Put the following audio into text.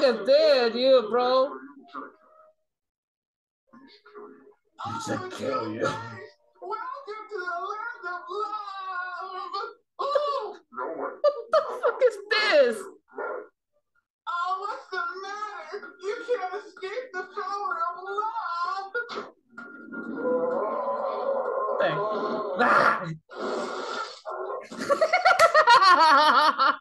is this, you, bro? He said kill you. Welcome to the land of love. What the fuck is this? Oh, what's the matter? You can't escape the power of love. Dang. Ah!